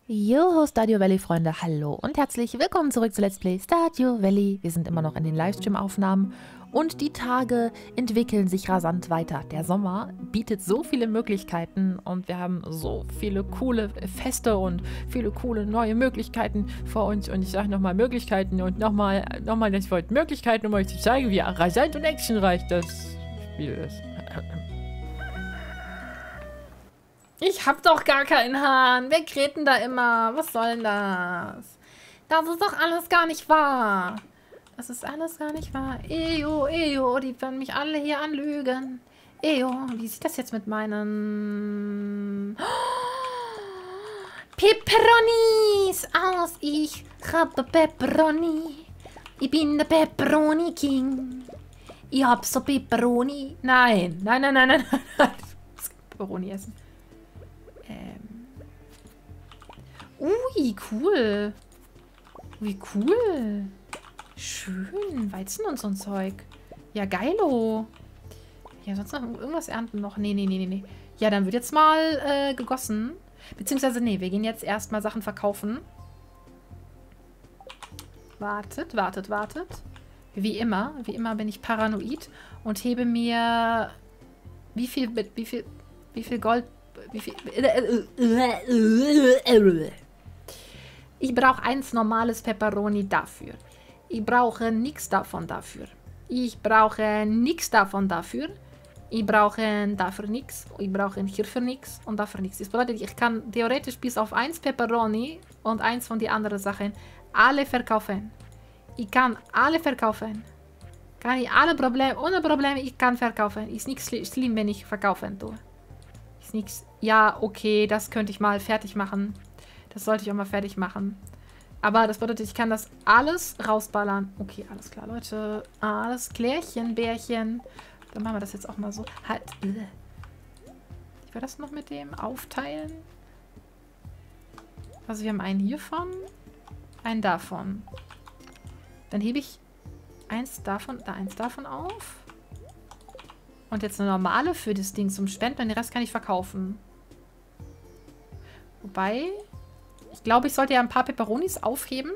Yo, Stardew Valley Freunde, hallo und herzlich willkommen zurück zu Let's Play Stardew Valley. Wir sind immer noch in den Livestream-Aufnahmen und die Tage entwickeln sich rasant weiter. Der Sommer bietet so viele Möglichkeiten und wir haben so viele coole Feste und viele coole neue Möglichkeiten vor uns. Und ich sage nochmal Möglichkeiten und nochmal das Wort Möglichkeiten, um euch zu zeigen, wie rasant und actionreich das Spiel ist. Ich hab doch gar keinen Hahn. Wer kräht denn da immer? Was soll denn das? Das ist doch alles gar nicht wahr. Das ist alles gar nicht wahr. Ejo, die werden mich alle hier anlügen. Ejo, wie sieht das jetzt mit meinen Peperonis aus? Ich habe Pepperoni. Ich bin der Pepperoni King. Ich hab so Pepperoni. Nein. Ich muss Pepperoni essen. Ui, cool. Wie cool. Schön. Weizen und so ein Zeug. Ja, geilo. Ja, sonst noch irgendwas ernten noch. Nee. Ja, dann wird jetzt mal gegossen. Beziehungsweise, nee, wir gehen jetzt erstmal Sachen verkaufen. Wartet. Wie immer bin ich paranoid und hebe mir wie viel Gold. Ich brauche eins normales Pepperoni dafür. Ich brauche nichts davon dafür. Ich brauche nichts davon dafür. Ich brauche dafür nichts. Ich brauche hierfür nichts und dafür nichts. Das bedeutet, ich kann theoretisch bis auf eins Pepperoni und eins von den anderen Sachen alle verkaufen. Ich kann alle verkaufen. Kann ich alle Probleme, ohne Probleme, ich kann verkaufen. Ist nichts schlimm, wenn ich verkaufen tue. Ist nichts. Ja, okay, das könnte ich mal fertig machen. Das sollte ich auch mal fertig machen. Aber das bedeutet, ich kann das alles rausballern. Okay, alles klar, Leute. Alles klärchen, Bärchen. Dann machen wir das jetzt auch mal so. Halt. Wie war das noch mit dem Aufteilen? Also wir haben einen hiervon. Einen davon. Dann hebe ich eins davon auf. Und jetzt eine normale für das Ding zum Spenden. Und den Rest kann ich verkaufen. Wobei, ich glaube, ich sollte ja ein paar Peperonis aufheben.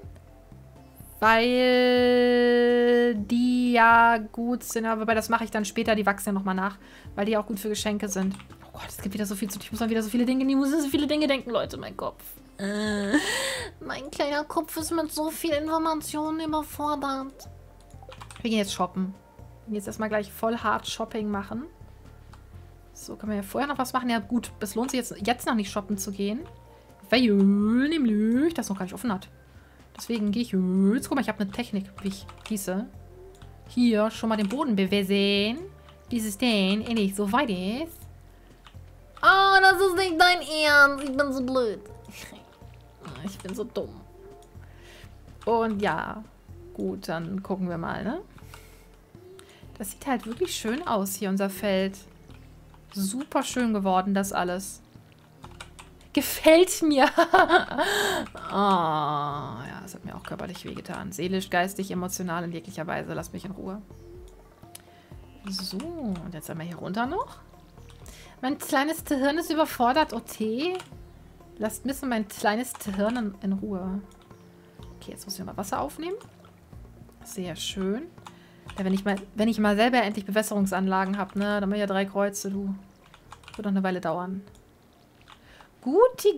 Weil die ja gut sind. Aber wobei, das mache ich dann später. Die wachsen ja nochmal nach. Weil die auch gut für Geschenke sind. Oh Gott, es gibt wieder so viel zu tun. Ich muss mal wieder so viele Dinge denken, Leute. Mein Kopf. Mein kleiner Kopf ist mit so viel Informationen überfordert. Wir gehen jetzt shoppen. Jetzt erstmal gleich voll hart Shopping machen. So, können wir ja vorher noch was machen? Ja gut, es lohnt sich jetzt noch nicht shoppen zu gehen. Weil nämlich das noch gar nicht offen hat. Deswegen gehe ich jetzt. Guck mal, ich habe eine Technik, wie ich gieße. Hier schon mal den Boden bewässern. Dieses Ding endlich so weit ist. Oh, das ist nicht dein Ernst. Ich bin so blöd. Ich bin so dumm. Und ja, gut, dann gucken wir mal, ne? Das sieht halt wirklich schön aus hier, unser Feld. Super schön geworden, das alles. Gefällt mir. Oh, ja, das hat mir auch körperlich wehgetan. Seelisch, geistig, emotional in jeglicher Weise. Lasst mich in Ruhe. So, und jetzt einmal hier runter noch. Mein kleines Gehirn ist überfordert. Okay. Lasst mich mein kleines Gehirn in Ruhe. Okay, jetzt muss ich mal Wasser aufnehmen. Sehr schön. Ja, wenn ich mal selber endlich Bewässerungsanlagen habe, ne, dann mache ich ja 3 Kreuze, du. Wird noch eine Weile dauern. Guti.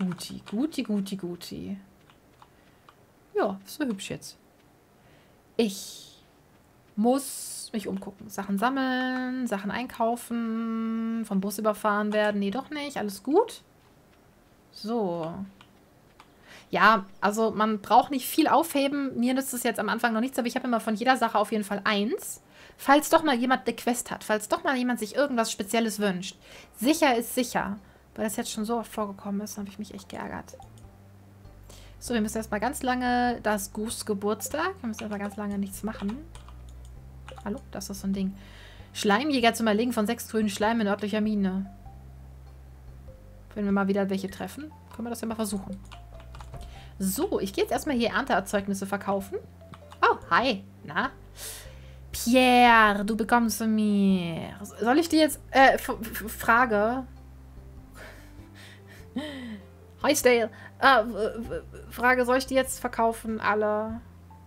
Ja, ist so hübsch jetzt. Ich muss mich umgucken. Sachen sammeln, Sachen einkaufen, vom Bus überfahren werden. Nee, doch nicht. Alles gut. So. Ja, also man braucht nicht viel aufheben. Mir nützt es jetzt am Anfang noch nichts, aber ich habe immer von jeder Sache auf jeden Fall 1. Falls doch mal jemand eine Quest hat, falls doch mal jemand sich irgendwas Spezielles wünscht. Sicher ist sicher. Weil das jetzt schon so oft vorgekommen ist, habe ich mich echt geärgert. So, wir müssen erstmal ganz lange, das Goose Geburtstag. Wir müssen erstmal ganz lange nichts machen. Hallo, das ist so ein Ding. Schleimjäger zum Erlegen von 6 grünen Schleim in örtlicher Mine. Wenn wir mal wieder welche treffen, können wir das ja mal versuchen. So, ich gehe jetzt erstmal hier Ernteerzeugnisse verkaufen. Oh, hi. Na? Pierre, du bekommst von mir. Soll ich dir jetzt, Frage? Heisdale. Frage, soll ich die jetzt verkaufen? Alle?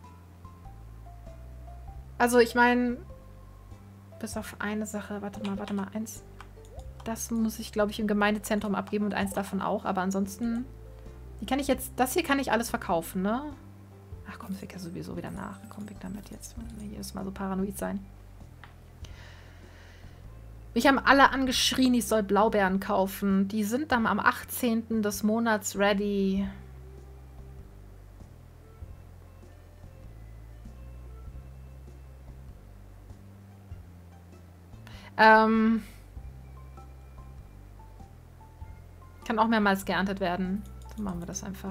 Also, ich meine, bis auf eine Sache. Warte mal. Eins. Das muss ich, glaube ich, im Gemeindezentrum abgeben und eins davon auch. Aber ansonsten, die kann ich jetzt, das hier kann ich alles verkaufen, ne? Ach komm, es wird ja sowieso wieder nach. Komm, weg damit jetzt. Jedes Mal so paranoid sein. Mich haben alle angeschrien, ich soll Blaubeeren kaufen. Die sind dann am 18. des Monats ready. Kann auch mehrmals geerntet werden. Dann machen wir das einfach.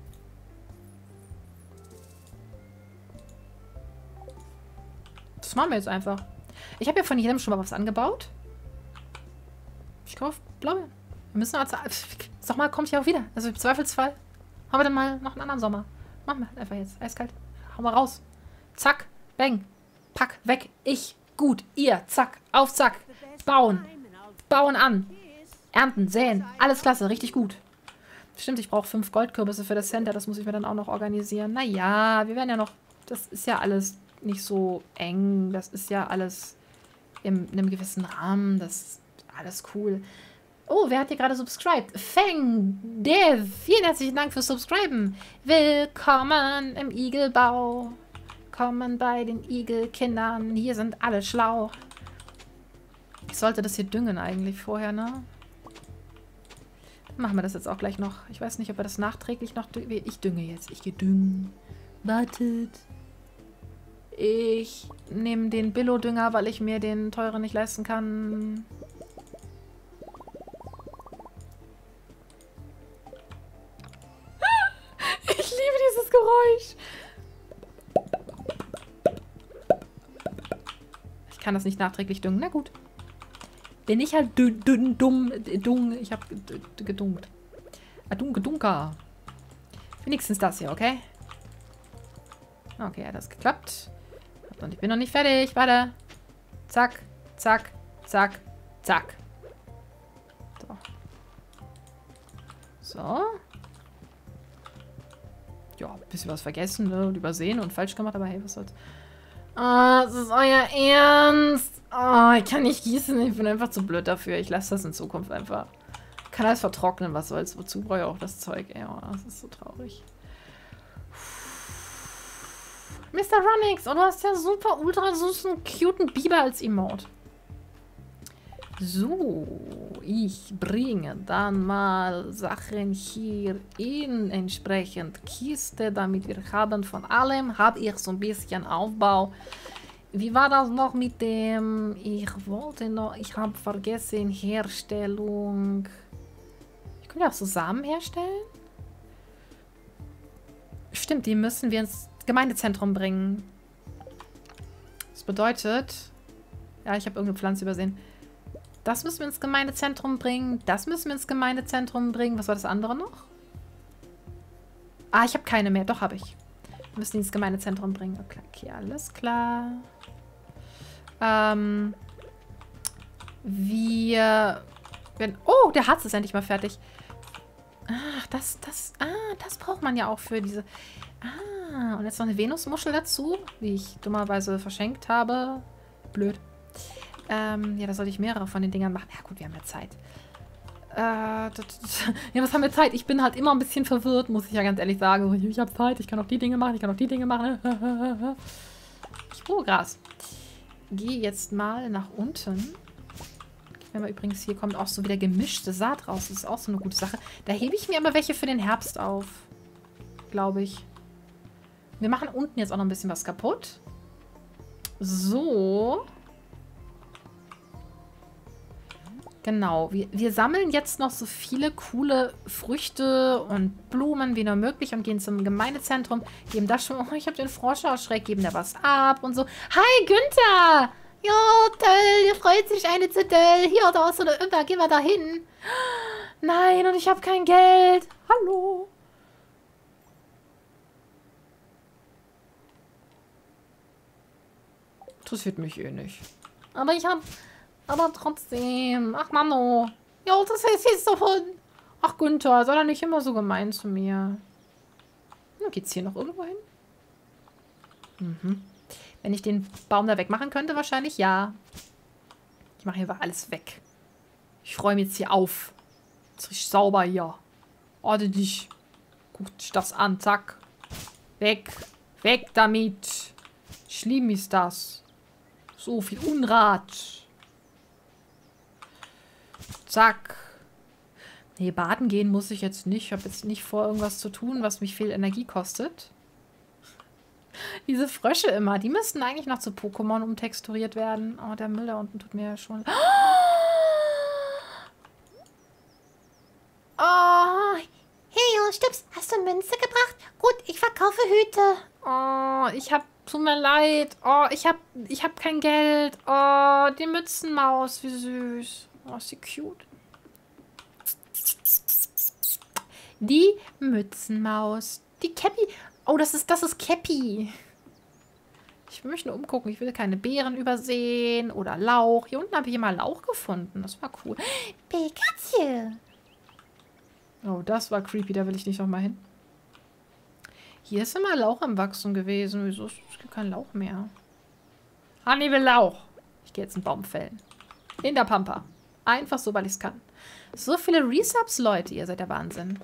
Das machen wir jetzt einfach. Ich habe ja von jedem schon mal was angebaut. Ich kaufe Blaubeeren. Wir müssen also... Sommer kommt ja auch wieder. Also im Zweifelsfall haben wir dann mal noch einen anderen Sommer. Machen wir einfach jetzt. Eiskalt. Hauen wir raus. Zack. Bang. Pack. Weg. Ich. Gut. Ihr. Zack. Auf. Zack. Bauen. Bauen an. Ernten. Säen. Alles klasse. Richtig gut. Stimmt, ich brauche 5 Goldkürbisse für das Center. Das muss ich mir dann auch noch organisieren. Naja, wir werden ja noch... Das ist ja alles nicht so eng. Das ist ja alles in einem gewissen Rahmen. Das ist alles cool. Oh, wer hat hier gerade subscribed? Feng Dev. Vielen herzlichen Dank fürs Subscriben. Willkommen im Igelbau. Kommen bei den Igelkindern. Hier sind alle schlau. Ich sollte das hier düngen eigentlich vorher, ne? Machen wir das jetzt auch gleich noch. Ich weiß nicht, ob wir das nachträglich noch düngen. Ich dünge jetzt. Ich gedüngt. Wartet. Ich nehme den Billo-Dünger, weil ich mir den teuren nicht leisten kann. Ich liebe dieses Geräusch. Ich kann das nicht nachträglich düngen. Na gut. Bin ich halt dumm. Ich hab gedunkt. Gedunker. Wenigstens das hier, okay? Okay, hat das geklappt. Und ich bin noch nicht fertig. Warte. Zack, zack, zack, zack. So. So. Ja, ein bisschen was vergessen, ne? Und übersehen und falsch gemacht, aber hey, was soll's. Ah, das ist euer Ernst. Oh, ich kann nicht gießen. Ich bin einfach zu blöd dafür. Ich lasse das in Zukunft einfach. Ich kann alles vertrocknen, was soll's. Wozu brauche ich auch das Zeug? Ey, oh, das ist so traurig. Mr. Runnix, oh, du hast ja super ultra süßen, cuten Biber als Emote. So, ich bringe dann mal Sachen hier in entsprechend Kiste, damit wir haben von allem. Habe ich so ein bisschen Aufbau. Wie war das noch mit dem? Ich wollte noch, ich habe vergessen, Herstellung. Ich könnte ja auch so Samen herstellen. Stimmt, die müssen wir ins Gemeindezentrum bringen. Das bedeutet, ja, ich habe irgendeine Pflanze übersehen. Das müssen wir ins Gemeindezentrum bringen. Das müssen wir ins Gemeindezentrum bringen. Was war das andere noch? Ah, ich habe keine mehr. Doch, habe ich. Wir müssen die ins Gemeindezentrum bringen. Okay, alles klar. Oh, der Harz ist endlich mal fertig. Ach, das braucht man ja auch für diese... Ah, und jetzt noch eine Venusmuschel dazu, die ich dummerweise verschenkt habe. Blöd. Ja, da sollte ich mehrere von den Dingern machen. Ja gut, wir haben ja Zeit. Ja, was haben wir Zeit? Ich bin halt immer ein bisschen verwirrt, muss ich ja ganz ehrlich sagen. Ich habe Zeit, ich kann auch die Dinge machen, ich kann auch die Dinge machen. Oh, Gras. Gehe jetzt mal nach unten. Wenn wir übrigens, hier kommt auch so wieder gemischte Saat raus. Das ist auch so eine gute Sache. Da hebe ich mir aber welche für den Herbst auf. Glaube ich. Wir machen unten jetzt auch noch ein bisschen was kaputt. So. Genau. Wir sammeln jetzt noch so viele coole Früchte und Blumen wie nur möglich und gehen zum Gemeindezentrum. Geben das schon... Oh, ich habe den Frosch erschreckt. Geben da was ab und so. Hi, Günther! Ja, toll. Der freut sich eine zu doll. Hier, da ist so eine Imper. Gehen wir da hin. Nein, und ich habe kein Geld. Hallo. Interessiert mich eh nicht. Aber ich hab... Aber trotzdem. Ach, Mano. Ja, das ist jetzt davon. Ach, Günther, sei doch nicht immer so gemein zu mir. Geht's hier noch irgendwo hin? Mhm. Wenn ich den Baum da wegmachen könnte, wahrscheinlich ja. Ich mache hier alles weg. Ich räume jetzt hier auf. Jetzt richtig sauber hier. Ordentlich. Guckt sich das an. Zack. Weg. Weg damit. Schlimm ist das. So viel Unrat. Zack. Nee, baden gehen muss ich jetzt nicht. Ich habe jetzt nicht vor, irgendwas zu tun, was mich viel Energie kostet. Diese Frösche immer, die müssten eigentlich noch zu Pokémon umtexturiert werden. Oh, der Müll da unten tut mir ja schon... Oh, hey, Stips, hast du Münze gebracht? Gut, ich verkaufe Hüte. Oh, tut mir leid. Oh, ich hab kein Geld. Oh, die Mützenmaus, wie süß. Oh, ist die cute. Die Mützenmaus. Die Cappy. Oh, das ist Cappy. Ich will mich nur umgucken. Ich will keine Beeren übersehen oder Lauch. Hier unten habe ich immer Lauch gefunden. Das war cool. Pikachu. Oh, das war creepy. Da will ich nicht nochmal hin. Hier ist immer Lauch am Wachsen gewesen. Wieso ist kein Lauch mehr? Hanni will Lauch. Ich gehe jetzt einen Baum fällen. In der Pampa. Einfach so, weil ich es kann. So viele Resubs, Leute. Ihr seid der Wahnsinn.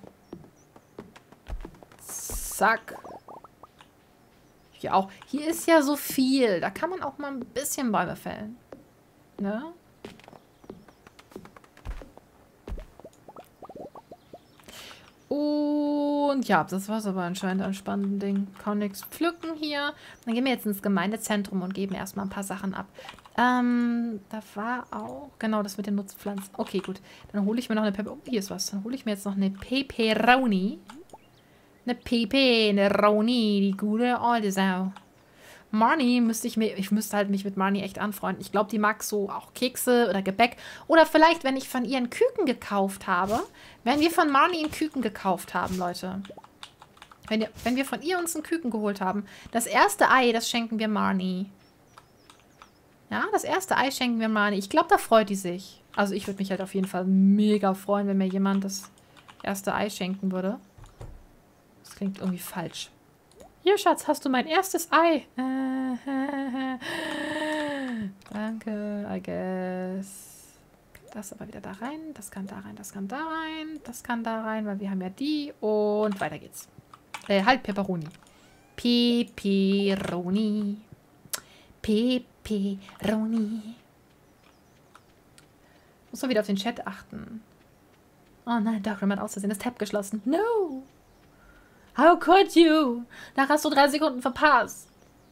Zack. Hier auch. Hier ist ja so viel. Da kann man auch mal ein bisschen Bäume fällen. Ne? Und ja, das war es aber anscheinend ein spannendes Ding. Kann nichts pflücken hier. Dann gehen wir jetzt ins Gemeindezentrum und geben erstmal ein paar Sachen ab. Da war auch... Genau, das mit den Nutzpflanzen. Okay, gut. Dann hole ich mir noch eine Oh, hier ist was. Dann hole ich mir jetzt noch eine Peperoni. Eine Peperoni, die gute alte Sau. Marnie ich müsste halt mich mit Marnie echt anfreunden. Ich glaube, die mag so auch Kekse oder Gebäck. Oder vielleicht, wenn ich von ihr einen Küken gekauft habe. Wenn wir von Marnie einen Küken gekauft haben, Leute. Wenn wir von ihr uns einen Küken geholt haben. Das erste Ei, das schenken wir Marnie. Ja, das erste Ei schenken wir Marnie. Ich glaube, da freut die sich. Also ich würde mich halt auf jeden Fall mega freuen, wenn mir jemand das erste Ei schenken würde. Das klingt irgendwie falsch. Hier, Schatz, hast du mein erstes Ei? Danke, I guess. Das aber wieder da rein. Das kann da rein, das kann da rein. Das kann da rein, weil wir haben ja die. Und weiter geht's. Halt, Pepperoni. Peperoni. Peperoni. Muss man wieder auf den Chat achten. Oh nein, Darkroom hat aus Versehen das Tab geschlossen. No! How could you? Da hast du 3 Sekunden verpasst.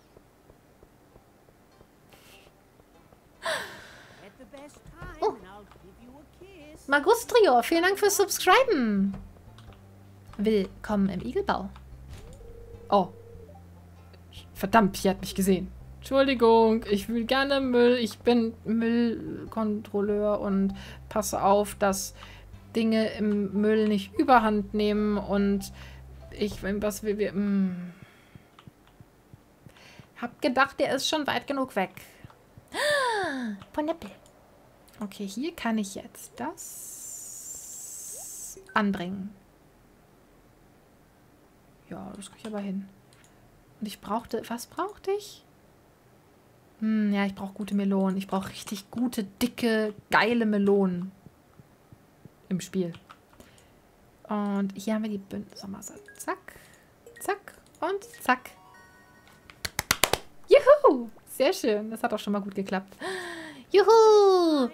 Oh. Magustrio, vielen Dank fürs Subscriben. Willkommen im Igelbau. Oh. Verdammt, hier hat mich gesehen. Entschuldigung, ich will gerne Müll. Ich bin Müllkontrolleur und passe auf, dass Dinge im Müll nicht überhand nehmen und was will wir... Hab gedacht, der ist schon weit genug weg. Pineapple. Okay, hier kann ich jetzt das anbringen. Ja, das kriege ich aber hin. Und ich brauchte... Was brauchte ich? Ja, ich brauche gute Melonen. Ich brauche richtig gute, dicke, geile Melonen. Im Spiel. Und hier haben wir die Bündnismasse. Zack, zack und zack. Juhu! Sehr schön. Das hat auch schon mal gut geklappt. Juhu!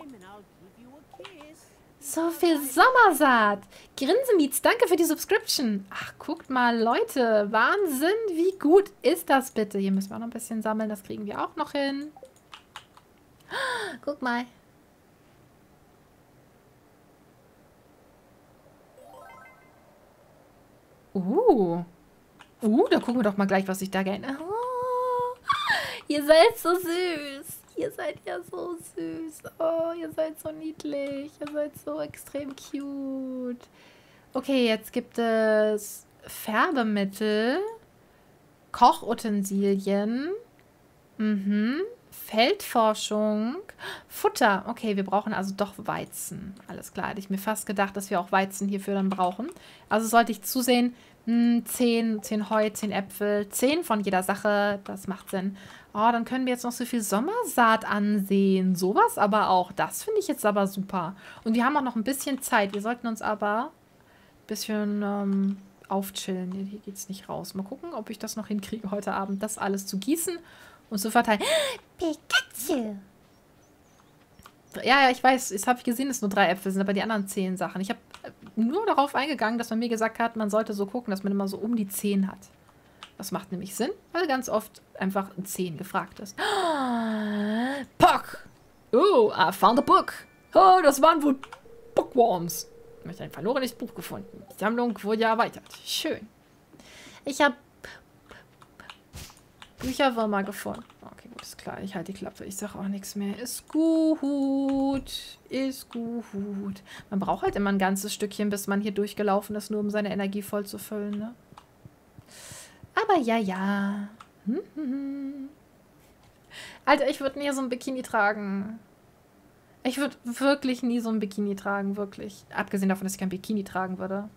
So viel Sommersaat. Grinsemeets, danke für die Subscription. Ach, guckt mal, Leute. Wahnsinn, wie gut ist das bitte? Hier müssen wir auch noch ein bisschen sammeln. Das kriegen wir auch noch hin. Guck mal. Da gucken wir doch mal gleich, was ich da gerne... Oh, ihr seid so süß. Ihr seid ja so süß. Oh, ihr seid so niedlich. Ihr seid so extrem cute. Okay, jetzt gibt es Färbemittel, Kochutensilien, Feldforschung. Futter. Okay, wir brauchen also doch Weizen. Alles klar, hätte ich mir fast gedacht, dass wir auch Weizen hierfür dann brauchen. Also sollte ich zusehen, 10 Heu, 10 Äpfel, 10 von jeder Sache. Das macht Sinn. Oh, dann können wir jetzt noch so viel Sommersaat ansehen. Sowas aber auch. Das finde ich jetzt aber super. Und wir haben auch noch ein bisschen Zeit. Wir sollten uns aber ein bisschen aufchillen. Hier geht es nicht raus. Mal gucken, ob ich das noch hinkriege, heute Abend das alles zu gießen und zu verteilen. Pikachu. Ja, ich weiß, jetzt habe ich gesehen, dass nur 3 Äpfel sind, aber die anderen 10 Sachen. Ich habe nur darauf eingegangen, dass man mir gesagt hat, man sollte so gucken, dass man immer so um die 10 hat. Das macht nämlich Sinn, weil ganz oft einfach 10 gefragt ist. Pock! Oh, I found a book. Oh, das waren wohl Bookworms. Ich habe ein verlorenes Buch gefunden. Die Sammlung wurde ja erweitert. Schön. Ich habe Bücherwürmer gefunden. Okay, gut, ist klar. Ich halte die Klappe. Ich sage auch nichts mehr. Ist gut. Ist gut. Man braucht halt immer ein ganzes Stückchen, bis man hier durchgelaufen ist, nur um seine Energie voll zu füllen, ne? Aber ja. Alter, ich würde nie so ein Bikini tragen. Ich würde wirklich nie so ein Bikini tragen, wirklich. Abgesehen davon, dass ich kein Bikini tragen würde.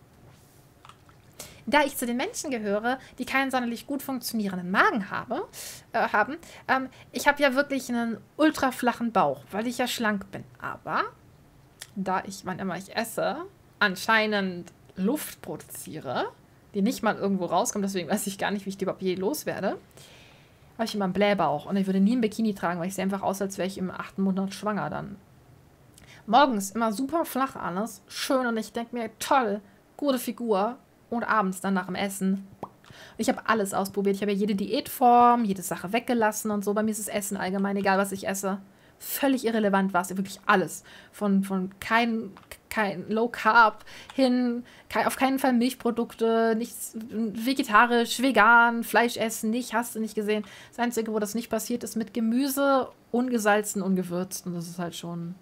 Da ich zu den Menschen gehöre, die keinen sonderlich gut funktionierenden Magen haben, ich habe ja wirklich einen ultra flachen Bauch, weil ich ja schlank bin. Aber da ich, wann immer ich esse, anscheinend Luft produziere, die nicht mal irgendwo rauskommt, deswegen weiß ich gar nicht, wie ich die überhaupt je loswerde, habe ich immer einen Blähbauch. Und ich würde nie ein Bikini tragen, weil ich sehe einfach aus, als wäre ich im 8. Monat schwanger dann. Morgens immer super flach alles, schön und ich denke mir, toll, gute Figur. Und abends dann nach dem Essen. Ich habe alles ausprobiert. Ich habe ja jede Diätform, jede Sache weggelassen und so. Bei mir ist das Essen allgemein, egal was ich esse. Völlig irrelevant war es. Wirklich alles. Von kein Low Carb hin, auf keinen Fall Milchprodukte, nichts vegetarisch, vegan, Fleisch essen, nicht, hast du nicht gesehen. Das Einzige, wo das nicht passiert, ist mit Gemüse, ungesalzen, ungewürzt. Und das ist halt schon...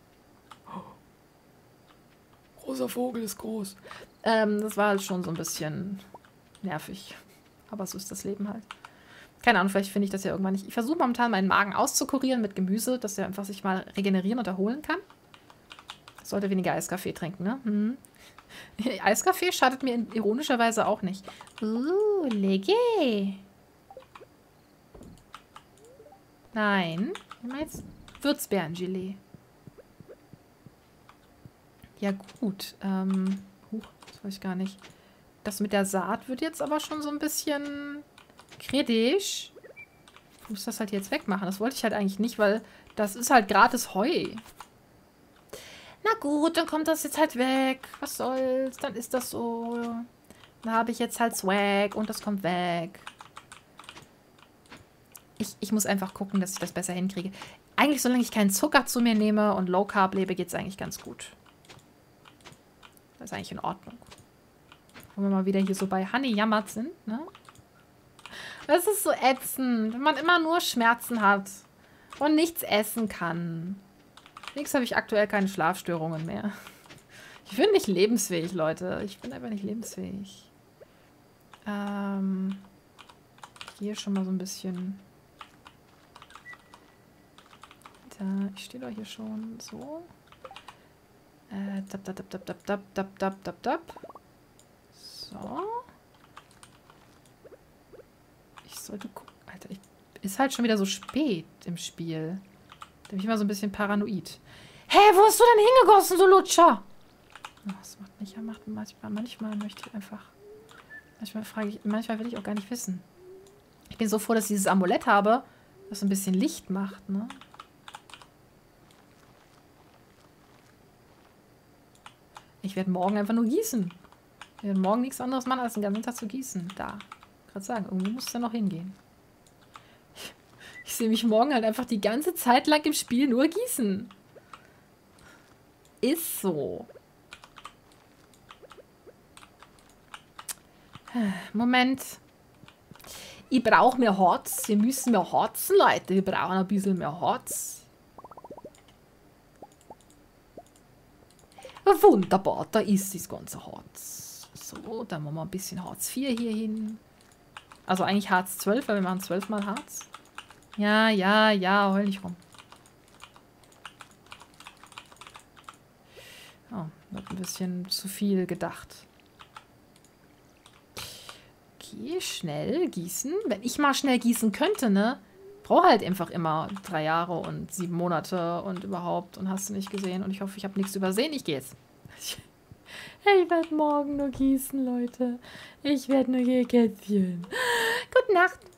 Großer Vogel ist groß. Das war halt schon so ein bisschen nervig. Aber so ist das Leben halt. Keine Ahnung, vielleicht finde ich das ja irgendwann nicht. Ich versuche momentan meinen Magen auszukurieren mit Gemüse, dass er einfach sich mal regenerieren und erholen kann. Sollte weniger Eiskaffee trinken, ne? Eiskaffee schadet mir ironischerweise auch nicht. Lecker. Nein. Ich meine jetzt Würzbeerengelee. Ja gut, das weiß ich gar nicht. Das mit der Saat wird jetzt aber schon so ein bisschen kritisch. Ich muss das halt jetzt wegmachen. Das wollte ich halt eigentlich nicht, weil das ist halt gratis Heu. Na gut, dann kommt das jetzt halt weg. Was soll's? Dann ist das so. Dann habe ich jetzt halt Swag und das kommt weg. Ich muss einfach gucken, dass ich das besser hinkriege. Eigentlich, solange ich keinen Zucker zu mir nehme und Low Carb lebe, geht es eigentlich ganz gut. Das ist eigentlich in Ordnung. Wenn wir mal wieder hier so bei Honey jammert sind, ne? Das ist so ätzend, wenn man immer nur Schmerzen hat und nichts essen kann. Nichts habe ich aktuell keine Schlafstörungen mehr. Ich bin nicht lebensfähig, Leute. Ich bin einfach nicht lebensfähig. Hier schon mal so ein bisschen. Da, ich stehe doch hier schon so. So. Ich sollte gucken. Alter, ist halt schon wieder so spät im Spiel. Da bin ich immer so ein bisschen paranoid. Hä, wo hast du denn hingegossen, du Lutscher? Oh, das macht mich ja manchmal möchte ich einfach. Manchmal will ich auch gar nicht wissen. Ich bin so froh, dass ich dieses Amulett habe, das ein bisschen Licht macht, ne? Ich werde morgen einfach nur gießen. Ich werde morgen nichts anderes machen, als den ganzen Tag zu gießen. Da. Gerade sagen, irgendwie muss es ja noch hingehen. Ich sehe mich morgen halt einfach die ganze Zeit lang im Spiel nur gießen. Ist so. Moment. Ich brauche mehr Holz. Wir müssen mehr Holzen, Leute. Wir brauchen ein bisschen mehr Holz. Wunderbar, da ist das ganze Harz. So, dann machen wir ein bisschen Harz 4 hier hin. Also eigentlich Harz 12, weil wir machen 12 mal Harz. Ja, ja, ja, heul nicht rum. Oh, wird ein bisschen zu viel gedacht. Okay, schnell gießen. Wenn ich mal schnell gießen könnte, ne? Brauche halt einfach immer 3 Jahre und 7 Monate und überhaupt und hast du nicht gesehen. Und ich hoffe, ich habe nichts übersehen. Ich gehe jetzt. Ich werde morgen nur gießen, Leute. Ich werde nur hier Kätzchen. Gute Nacht.